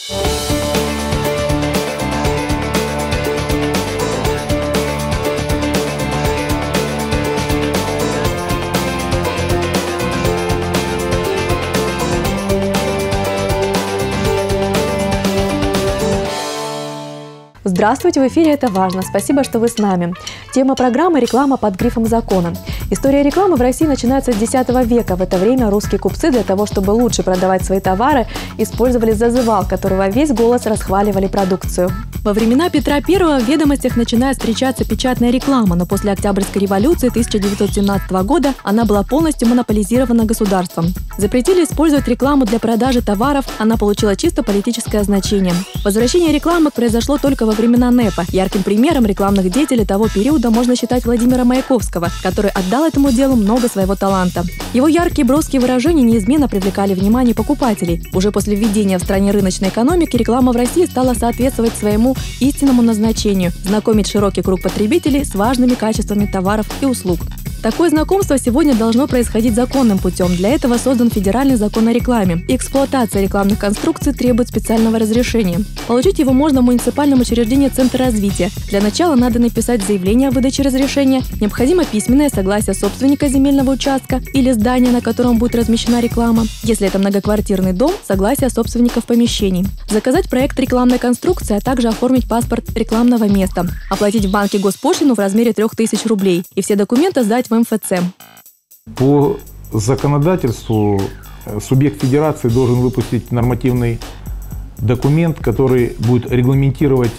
Здравствуйте, в эфире «Это важно». Спасибо, что вы с нами. Тема программы «Реклама под грифом закона». История рекламы в России начинается с X века. В это время русские купцы для того, чтобы лучше продавать свои товары, использовали зазывал, которого весь голос расхваливали продукцию. Во времена Петра I в ведомостях начинает встречаться печатная реклама, но после Октябрьской революции 1917 года она была полностью монополизирована государством. Запретили использовать рекламу для продажи товаров, она получила чисто политическое значение. Возвращение рекламы произошло только во времена НЭПа. Ярким примером рекламных деятелей того периода можно считать Владимира Маяковского, который отдал этому делу много своего таланта. Его яркие броские выражения неизменно привлекали внимание покупателей. Уже после введения в стране рыночной экономики реклама в России стала соответствовать своему истинному назначению – знакомить широкий круг потребителей с важными качествами товаров и услуг. Такое знакомство сегодня должно происходить законным путем. Для этого создан федеральный закон о рекламе. И эксплуатация рекламных конструкций требует специального разрешения. Получить его можно в муниципальном учреждении Центра развития. Для начала надо написать заявление о выдаче разрешения. Необходимо письменное согласие собственника земельного участка или здания, на котором будет размещена реклама. Если это многоквартирный дом, согласие собственников помещений. Заказать проект рекламной конструкции, а также оформить паспорт рекламного места. Оплатить в банке госпошлину в размере 3000 рублей. И все документы сдать в МФЦ. По законодательству субъект федерации должен выпустить нормативный документ, который будет регламентировать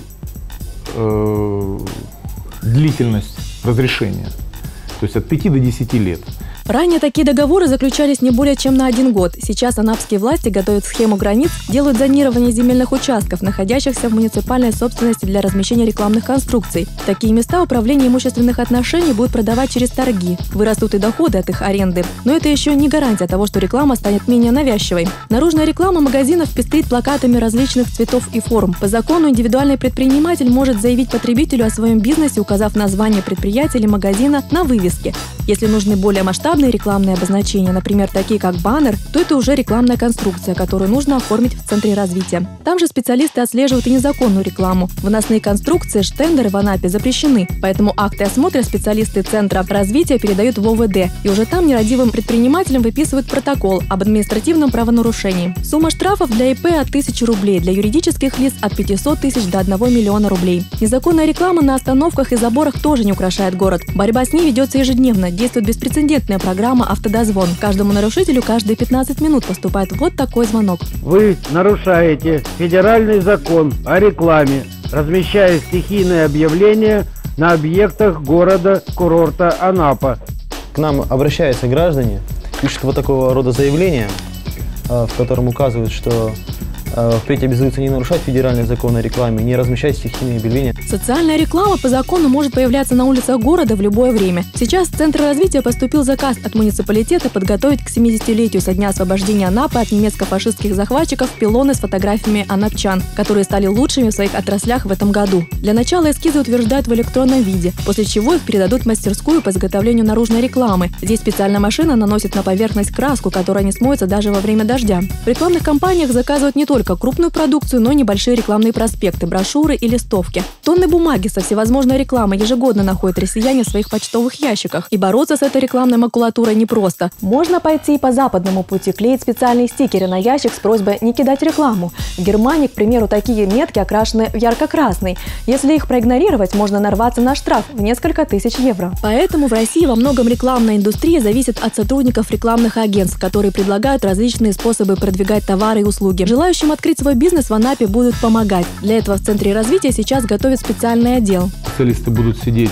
длительность разрешения, то есть от 5 до 10 лет. Ранее такие договоры заключались не более чем на 1 год. Сейчас анапские власти готовят схему границ, делают зонирование земельных участков, находящихся в муниципальной собственности для размещения рекламных конструкций. Такие места управление имущественных отношений будет продавать через торги. Вырастут и доходы от их аренды. Но это еще не гарантия того, что реклама станет менее навязчивой. Наружная реклама магазинов пестрит плакатами различных цветов и форм. По закону индивидуальный предприниматель может заявить потребителю о своем бизнесе, указав название предприятия или магазина на вывеске. Если нужны более масштабные рекламные обозначения, например, такие как баннер, то это уже рекламная конструкция, которую нужно оформить в Центре развития. Там же специалисты отслеживают и незаконную рекламу. Выносные конструкции, штендеры в Анапе запрещены, поэтому акты осмотра специалисты Центра развития передают в ОВД, и уже там нерадивым предпринимателям выписывают протокол об административном правонарушении. Сумма штрафов для ИП от 1000 рублей, для юридических лиц от 500 тысяч до 1 миллиона рублей. Незаконная реклама на остановках и заборах тоже не украшает город. Борьба с ней ведется ежедневно, действует беспрецедентная программа «Автодозвон». Каждому нарушителю каждые 15 минут поступает вот такой звонок. Вы нарушаете федеральный закон о рекламе, размещая стихийные объявления на объектах города-курорта Анапа. К нам обращаются граждане, пишут вот такого рода заявления, в котором указывают, что впредь обязуются не нарушать федеральный закон о рекламе, не размещать стихийные объявления. Социальная реклама по закону может появляться на улицах города в любое время. Сейчас в Центр развития поступил заказ от муниципалитета подготовить к 70-летию со дня освобождения Анапы от немецко-фашистских захватчиков пилоны с фотографиями анапчан, которые стали лучшими в своих отраслях в этом году. Для начала эскизы утверждают в электронном виде, после чего их передадут в мастерскую по изготовлению наружной рекламы. Здесь специальная машина наносит на поверхность краску, которая не смоется даже во время дождя. В рекламных кампаниях заказывают не только крупную продукцию, но и небольшие рекламные проспекты, брошюры и листовки. Тонны бумаги со всевозможной рекламой ежегодно находят россияне в своих почтовых ящиках. И бороться с этой рекламной макулатурой непросто. Можно пойти и по западному пути, клеить специальные стикеры на ящик с просьбой не кидать рекламу. В Германии, к примеру, такие метки окрашены в ярко-красный. Если их проигнорировать, можно нарваться на штраф в несколько тысяч евро. Поэтому в России во многом рекламная индустрия зависит от сотрудников рекламных агентств, которые предлагают различные способы продвигать товары и услуги. Желающим открыть свой бизнес в Анапе будут помогать. Для этого в Центре развития сейчас готовят специальный отдел. Специалисты будут сидеть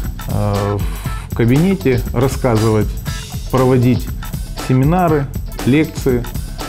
в кабинете, рассказывать, проводить семинары, лекции,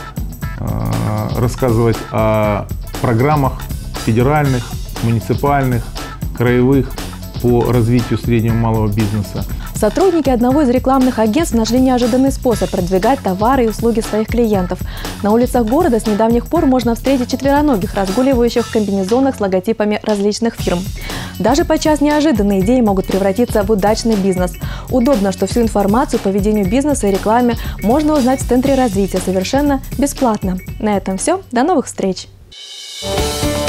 рассказывать о программах федеральных, муниципальных, краевых по развитию среднего и малого бизнеса. Сотрудники одного из рекламных агентств нашли неожиданный способ продвигать товары и услуги своих клиентов. На улицах города с недавних пор можно встретить четвероногих, разгуливающих в комбинезонах с логотипами различных фирм. Даже подчас неожиданные идеи могут превратиться в удачный бизнес. Удобно, что всю информацию по ведению бизнеса и рекламе можно узнать в Центре развития совершенно бесплатно. На этом все. До новых встреч! Thank you.